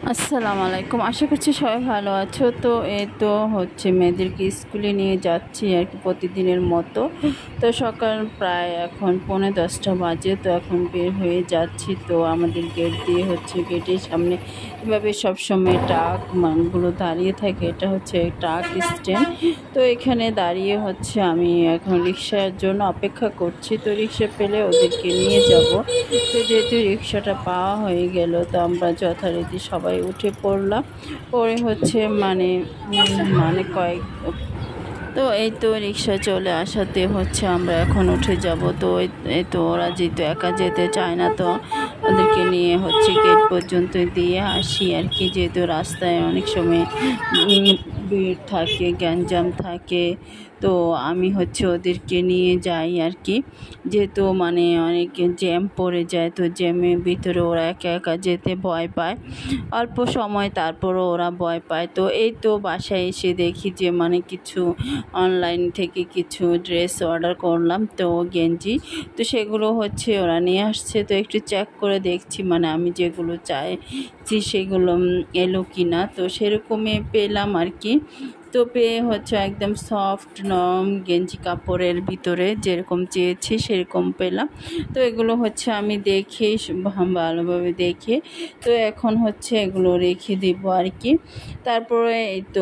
আসসালামু আলাইকুম। আশা করছি সবাই ভালো আছো। তো এই তো হচ্ছে মেয়েদেরকে স্কুলে নিয়ে যাচ্ছি আর কি প্রতিদিনের মতো। তো সকাল প্রায় এখন 9:45 বাজে। তো এখন বের হয়ে যাচ্ছি। তো আমাদের গেট দিয়ে হচ্ছে গেটের সামনে এভাবে সবসময় ট্রাকগুলো দাঁড়িয়ে থাকে। এটা হচ্ছে ট্রাক স্ট্যান্ড। তো এখানে দাঁড়িয়ে হচ্ছে আমি এখন রিক্সার জন্য অপেক্ষা করছি। তো রিক্সা পেলে ওদেরকে নিয়ে যাব। তো যেহেতু রিক্সাটা পাওয়া হয়ে গেল, তো আমরা যথারীতি সবাই উঠে পড়লাম। পরে হচ্ছে মানে কয়েক তো এই তো রিক্সা চলে আসাতে হচ্ছে আমরা এখন উঠে যাব। তো এই তো ওরা যেহেতু একা যেতে চায় না, তো ওদেরকে নিয়ে হচ্ছে গেট পর্যন্ত দিয়ে আসি আর কি। যেহেতু রাস্তায় অনেক সময় ভিড় থাকে, গ্যাঞ্জাম থাকে, তো আমি হচ্ছে ওদেরকে নিয়ে যাই আর কি। যেহেতু অনেক জ্যাম পড়ে যায়, তো জ্যামের ভিতরে ওরা একা একা যেতে ভয় পায় অল্প সময়, তারপরও ওরা ভয় পায়। তো এই তো বাসায় এসে দেখি যে কিছু অনলাইন থেকে কিছু ড্রেস অর্ডার করলাম, তো গেঞ্জি, তো সেগুলো হচ্ছে ওরা নিয়ে আসছে। তো একটু চেক করে দেখছি আমি যেগুলো চাইছি সেগুলো এলো কি না। তো সেরকমই পেলাম আর কি। তো পেয়ে হচ্ছে একদম সফট নরম গেঞ্জি কাপড়ের ভিতরে যেরকম চেয়েছি সেরকম পেলাম। তো এগুলো হচ্ছে আমি দেখে ভালোভাবে দেখে তো এখন হচ্ছে এগুলো রেখে দিব আর কি। তারপরে এই তো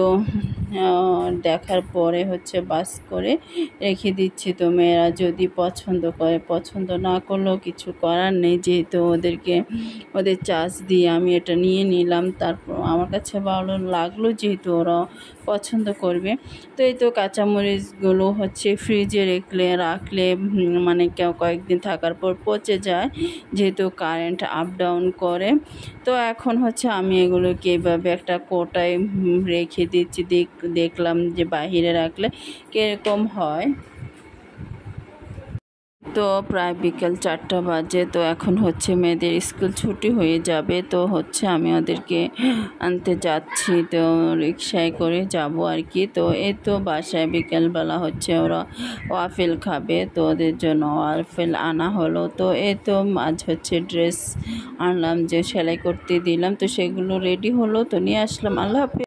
দেখার পরে হচ্ছে বাস করে রেখে দিচ্ছি। তো মেয়েরা যদি পছন্দ করে, পছন্দ না করলেও কিছু করার নেই, যেহেতু ওদের চার্জ দিয়ে আমি এটা নিয়ে নিলাম। তারপর আমার কাছে ভালো লাগলো, যেহেতু ওরা পছন্দ করবে। তো এই তো কাঁচামরিচগুলো হচ্ছে ফ্রিজে রাখলে কয়েকদিন থাকার পর পচে যায়, যেহেতু কারেন্ট আপ ডাউন করে। তো এখন হচ্ছে আমি এগুলোকে এভাবে একটা কোটায় রেখে দিচ্ছি। দেখলাম যে বাহিরে রাখলে কীরকম হয়। তো প্রায় বিকেল 4টা বাজে। তো এখন হচ্ছে মেয়েদের স্কুল ছুটি হয়ে যাবে। তো হচ্ছে আমি ওদেরকে আনতে যাচ্ছি, তো রিক্সায় করে যাব আর কি। তো এই তো বাসায় বিকেলবেলা হচ্ছে ওরা ওয়াফেল খাবে, তো ওদের জন্য ওয়াফেল আনা হলো। তো এই তো আজ হচ্ছে ড্রেস আনলাম, যে সেলাই করতে দিলাম, তো সেগুলো রেডি হলো, তো নিয়ে আসলাম। আল্লাহ হাফেজ।